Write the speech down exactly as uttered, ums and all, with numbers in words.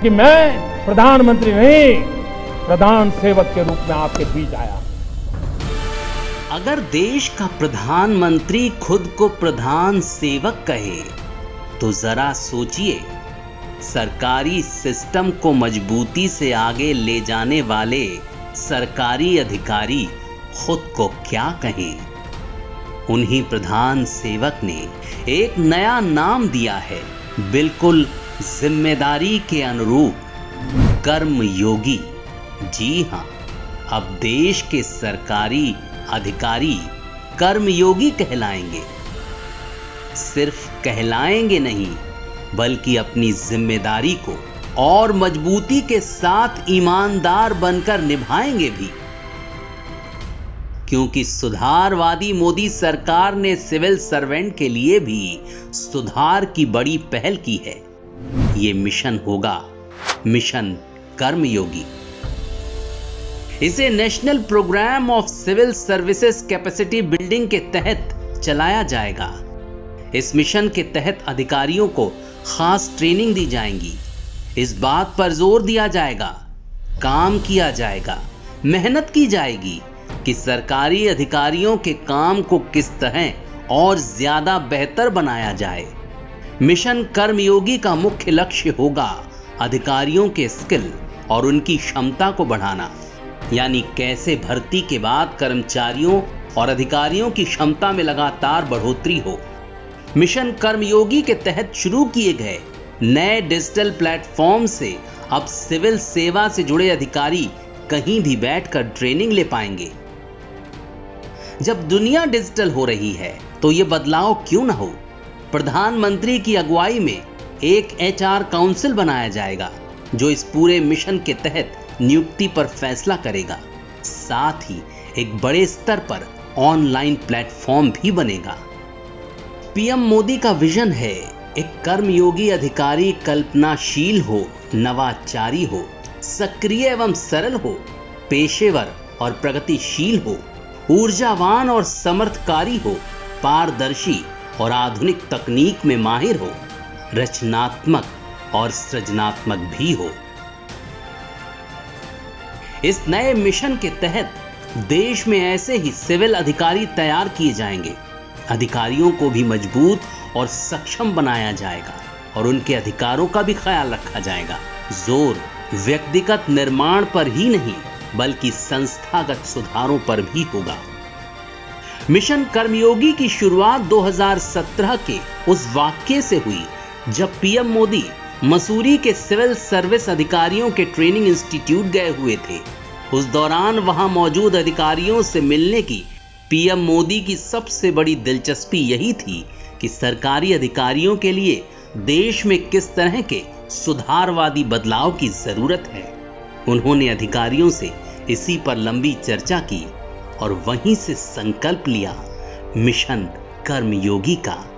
कि मैं प्रधानमंत्री नहीं, प्रधान सेवक के रूप में आपके बीच आया। अगर देश का प्रधानमंत्री खुद को प्रधान सेवक कहे तो जरा सोचिए, सरकारी सिस्टम को मजबूती से आगे ले जाने वाले सरकारी अधिकारी खुद को क्या कहें। उन्हीं प्रधान सेवक ने एक नया नाम दिया है, बिल्कुल जिम्मेदारी के अनुरूप, कर्मयोगी। जी हां, अब देश के सरकारी अधिकारी कर्मयोगी कहलाएंगे। सिर्फ कहलाएंगे नहीं, बल्कि अपनी जिम्मेदारी को और मजबूती के साथ ईमानदार बनकर निभाएंगे भी, क्योंकि सुधारवादी मोदी सरकार ने सिविल सर्वेंट के लिए भी सुधार की बड़ी पहल की है। ये मिशन होगा मिशन कर्मयोगी। इसे national programme of civil services capacity building के तहत चलाया जाएगा। इस मिशन के तहत अधिकारियों को खास ट्रेनिंग दी जाएगी। इस बात पर जोर दिया जाएगा, काम किया जाएगा, मेहनत की जाएगी कि सरकारी अधिकारियों के काम को किस तरह और ज्यादा बेहतर बनाया जाए। मिशन कर्मयोगी का मुख्य लक्ष्य होगा अधिकारियों के स्किल और उनकी क्षमता को बढ़ाना, यानी कैसे भर्ती के बाद कर्मचारियों और अधिकारियों की क्षमता में लगातार बढ़ोतरी हो। मिशन कर्मयोगी के तहत शुरू किए गए नए डिजिटल प्लेटफॉर्म से अब सिविल सेवा से जुड़े अधिकारी कहीं भी बैठकर ट्रेनिंग ले पाएंगे। जब दुनिया डिजिटल हो रही है तो यह बदलाव क्यों ना हो। प्रधानमंत्री की अगुवाई में एक एचआर काउंसिल बनाया जाएगा जो इस पूरे मिशन के तहत नियुक्ति पर फैसला करेगा। साथ ही एक बड़े स्तर पर ऑनलाइन प्लेटफॉर्म भी बनेगा। पीएम मोदी का विजन है एक कर्मयोगी अधिकारी कल्पनाशील हो, नवाचारी हो, सक्रिय एवं सरल हो, पेशेवर और प्रगतिशील हो, ऊर्जावान और समर्थकारी हो, पारदर्शी और आधुनिक तकनीक में माहिर हो, रचनात्मक और सृजनात्मक भी हो। इस नए मिशन के तहत देश में ऐसे ही सिविल अधिकारी तैयार किए जाएंगे। अधिकारियों को भी मजबूत और सक्षम बनाया जाएगा और उनके अधिकारों का भी ख्याल रखा जाएगा। जोर व्यक्तिगत निर्माण पर ही नहीं, बल्कि संस्थागत सुधारों पर भी होगा। मिशन कर्मयोगी की शुरुआत दो हज़ार सत्रह के उस वाक्य से हुई जब पीएम मोदी मसूरी के सिविल सर्विस अधिकारियों के ट्रेनिंग इंस्टीट्यूट गए हुए थे। उस दौरान वहां मौजूद अधिकारियों से मिलने की पीएम मोदी की सबसे बड़ी दिलचस्पी यही थी कि सरकारी अधिकारियों के लिए देश में किस तरह के सुधारवादी बदलाव की जरूरत है। उन्होंने अधिकारियों से इसी पर लंबी चर्चा की और वहीं से संकल्प लिया मिशन कर्मयोगी का।